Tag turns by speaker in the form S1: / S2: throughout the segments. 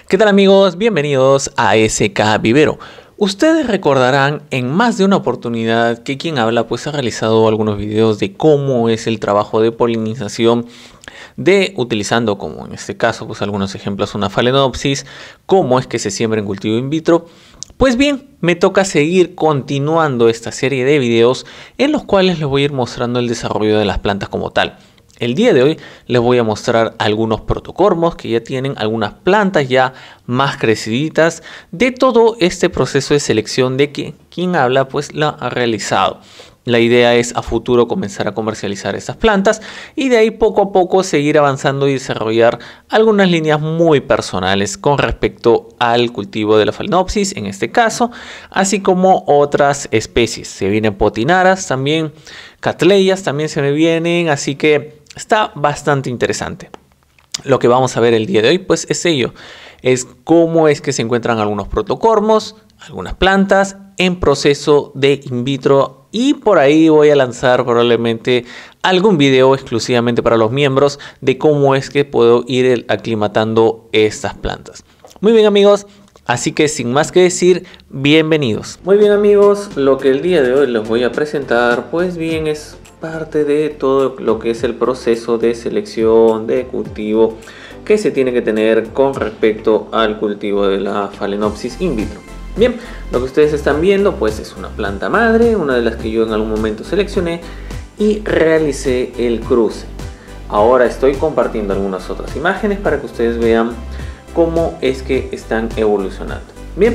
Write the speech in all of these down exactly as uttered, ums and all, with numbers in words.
S1: ¿Qué tal amigos? Bienvenidos a S K Vivero. Ustedes recordarán en más de una oportunidad que quien habla pues ha realizado algunos videos de cómo es el trabajo de polinización de utilizando, como en este caso pues algunos ejemplos, una Phalaenopsis, cómo es que se siembra en cultivo in vitro. Pues bien, me toca seguir continuando esta serie de videos en los cuales les voy a ir mostrando el desarrollo de las plantas como tal. El día de hoy les voy a mostrar algunos protocormos que ya tienen algunas plantas ya más creciditas de todo este proceso de selección de que quien habla pues la ha realizado. La idea es a futuro comenzar a comercializar estas plantas y de ahí poco a poco seguir avanzando y desarrollar algunas líneas muy personales con respecto al cultivo de la Phalaenopsis en este caso, así como otras especies. Se vienen potinaras también, cattleyas también se me vienen, así que está bastante interesante. Lo que vamos a ver el día de hoy pues es ello, es cómo es que se encuentran algunos protocormos, algunas plantas en proceso de in vitro, y por ahí voy a lanzar probablemente algún video exclusivamente para los miembros de cómo es que puedo ir aclimatando estas plantas. Muy bien amigos, así que sin más que decir, bienvenidos. Muy bien amigos, lo que el día de hoy les voy a presentar pues bien es parte de todo lo que es el proceso de selección de cultivo que se tiene que tener con respecto al cultivo de la Phalaenopsis in vitro. Bien, lo que ustedes están viendo pues es una planta madre, una de las que yo en algún momento seleccioné y realicé el cruce. Ahora estoy compartiendo algunas otras imágenes para que ustedes vean cómo es que están evolucionando. Bien,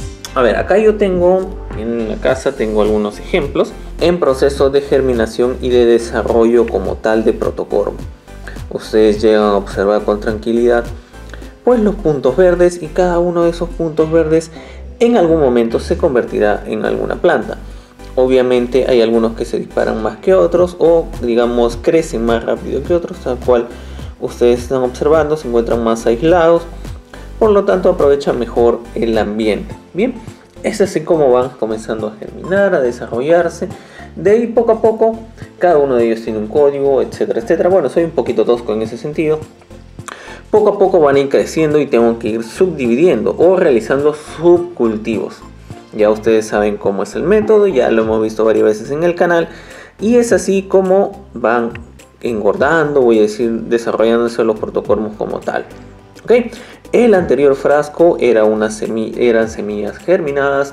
S1: a ver, acá yo tengo en la casa tengo algunos ejemplos en proceso de germinación y de desarrollo como tal de protocormo. Ustedes llegan a observar con tranquilidad pues los puntos verdes, y cada uno de esos puntos verdes en algún momento se convertirá en alguna planta. Obviamente hay algunos que se disparan más que otros o digamos crecen más rápido que otros, tal cual ustedes están observando, se encuentran más aislados, por lo tanto aprovechan mejor el ambiente. Bien, es así como van comenzando a germinar, a desarrollarse. De ahí poco a poco cada uno de ellos tiene un código, etcétera, etcétera. Bueno, soy un poquito tosco en ese sentido. Poco a poco van a ir creciendo y tengo que ir subdividiendo o realizando subcultivos. Ya ustedes saben cómo es el método, ya lo hemos visto varias veces en el canal. Y es así como van engordando, voy a decir, desarrollándose los protocormos como tal. ¿Ok? El anterior frasco era una semi eran semillas germinadas.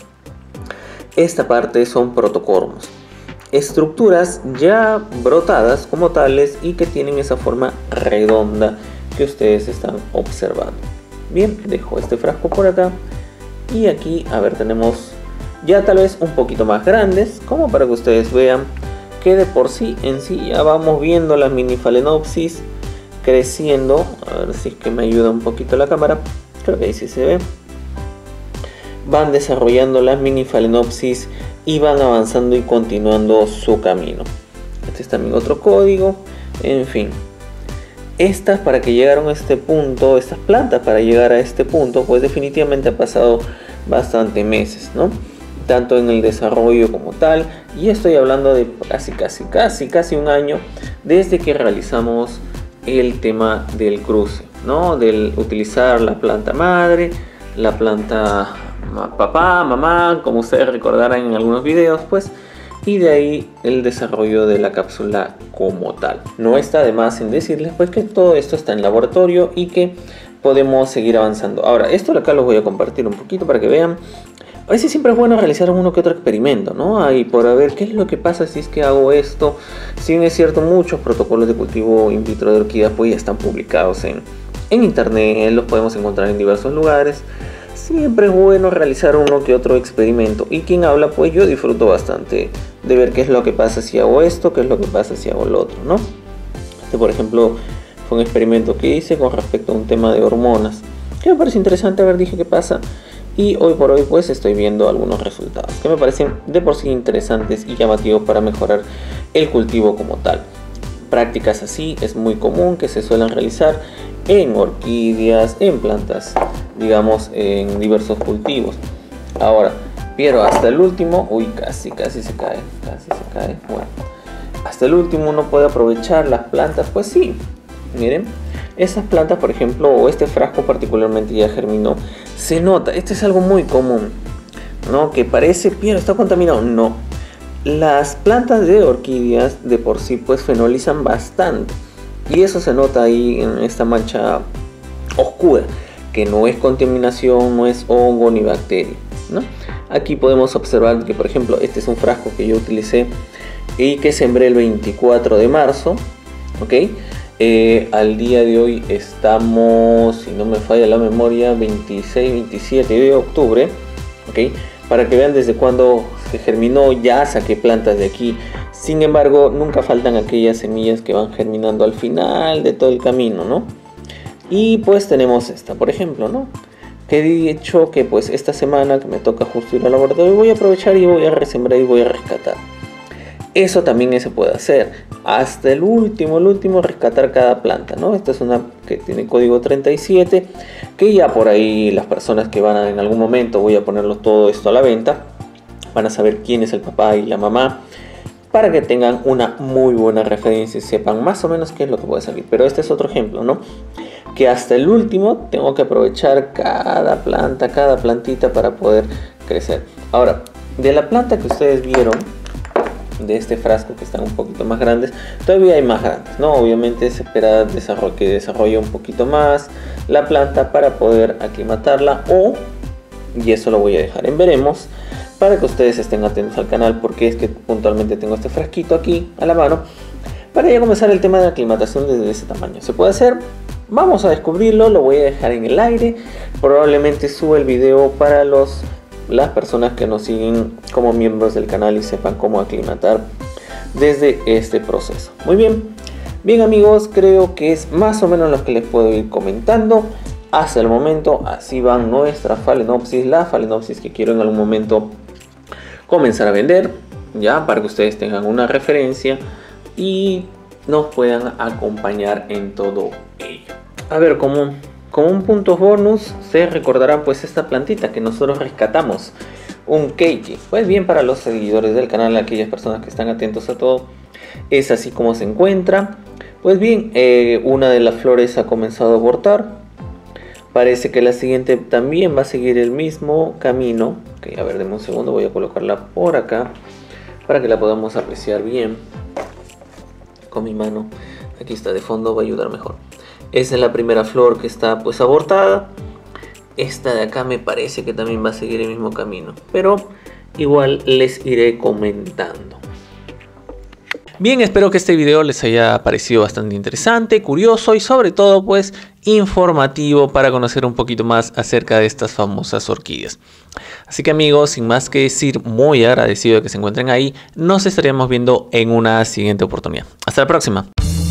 S1: Esta parte son protocormos. Estructuras ya brotadas como tales y que tienen esa forma redonda que ustedes están observando. Bien, dejo este frasco por acá y aquí, a ver, tenemos ya tal vez un poquito más grandes, como para que ustedes vean que de por sí en sí ya vamos viendo la mini Phalaenopsis creciendo. A ver si es que me ayuda un poquito la cámara, creo que ahí sí se ve. Van desarrollando la mini Phalaenopsis y van avanzando y continuando su camino. Este es también otro código, en fin. Estas para que llegaron a este punto, estas plantas para llegar a este punto, pues definitivamente ha pasado bastante meses, ¿no? Tanto en el desarrollo como tal, y estoy hablando de casi, casi, casi, casi un año desde que realizamos el tema del cruce, ¿no? Del utilizar la planta madre, la planta papá, mamá, como ustedes recordarán en algunos videos, pues, y de ahí el desarrollo de la cápsula como tal. No está de más en decirles pues que todo esto está en laboratorio y que podemos seguir avanzando. Ahora, esto acá lo voy a compartir un poquito para que vean. A veces siempre es bueno realizar uno que otro experimento, ¿no? Ahí por a ver qué es lo que pasa si es que hago esto. Si bien es cierto, muchos protocolos de cultivo in vitro de orquídeas pues ya están publicados en, en internet, los podemos encontrar en diversos lugares. Siempre es bueno realizar uno que otro experimento, y quien habla pues yo disfruto bastante de ver qué es lo que pasa si hago esto, qué es lo que pasa si hago lo otro, ¿no? Este por ejemplo fue un experimento que hice con respecto a un tema de hormonas que me parece interesante. A ver, dije qué pasa, y hoy por hoy pues estoy viendo algunos resultados que me parecen de por sí interesantes y llamativos para mejorar el cultivo como tal. Prácticas así es muy común que se suelen realizar en orquídeas, en plantas, digamos, en diversos cultivos. Ahora, pero hasta el último, uy, casi, casi se cae, casi se cae, bueno, hasta el último uno puede aprovechar las plantas, pues sí, miren, Estas plantas, por ejemplo, o este frasco particularmente ya germinó. Se nota, este es algo muy común, ¿no? Que parece, Piero, está contaminado. No. Las plantas de orquídeas de por sí pues fenolizan bastante. Y eso se nota ahí en esta mancha oscura, que no es contaminación, no es hongo ni bacteria, ¿no? Aquí podemos observar que, por ejemplo, este es un frasco que yo utilicé y que sembré el veinticuatro de marzo, ¿ok? Eh, al día de hoy estamos, si no me falla la memoria, veintiséis, veintisiete de octubre, ¿ok? Para que vean desde cuando se germinó, ya saqué plantas de aquí. Sin embargo, nunca faltan aquellas semillas que van germinando al final de todo el camino, ¿no? Y pues tenemos esta, por ejemplo, ¿no? Que he dicho que pues esta semana que me toca justo ir al laboratorio, voy a aprovechar y voy a resembrar y voy a rescatar. Eso también se puede hacer. Hasta el último, el último, rescatar cada planta, ¿no? Esta es una que tiene código treinta y siete, que ya por ahí las personas que van a, en algún momento, voy a ponerlo todo esto a la venta, van a saber quién es el papá y la mamá, para que tengan una muy buena referencia y sepan más o menos qué es lo que puede salir. Pero este es otro ejemplo, ¿no? Que hasta el último tengo que aprovechar cada planta, cada plantita para poder crecer. Ahora, de la planta que ustedes vieron, de este frasco que están un poquito más grandes, todavía hay más grandes, ¿no? Obviamente se espera desarrollo, que desarrolle un poquito más la planta para poder aclimatarla, o, y eso lo voy a dejar en veremos, para que ustedes estén atentos al canal, porque es que puntualmente tengo este frasquito aquí a la mano, para ya comenzar el tema de la aclimatación desde ese tamaño. ¿Se puede hacer? Vamos a descubrirlo, lo voy a dejar en el aire, probablemente suba el video para los las personas que nos siguen como miembros del canal y sepan cómo aclimatar desde este proceso. Muy bien, bien amigos, creo que es más o menos lo que les puedo ir comentando hasta el momento. Así van nuestra Phalaenopsis, la Phalaenopsis que quiero en algún momento comenzar a vender, ya para que ustedes tengan una referencia y nos puedan acompañar en todo ello. A ver, como Como un punto bonus, se recordarán pues esta plantita que nosotros rescatamos, un keiki. Pues bien, para los seguidores del canal, aquellas personas que están atentos a todo, es así como se encuentra. Pues bien, eh, una de las flores ha comenzado a abortar. Parece que la siguiente también va a seguir el mismo camino. Ok, a ver, denme un segundo, voy a colocarla por acá para que la podamos apreciar bien con mi mano. Aquí está de fondo, va a ayudar mejor. Esa es la primera flor que está pues abortada. Esta de acá me parece que también va a seguir el mismo camino, pero igual les iré comentando. Bien, espero que este video les haya parecido bastante interesante, curioso y sobre todo pues informativo para conocer un poquito más acerca de estas famosas orquídeas. Así que amigos, sin más que decir, muy agradecido de que se encuentren ahí. Nos estaremos viendo en una siguiente oportunidad. Hasta la próxima.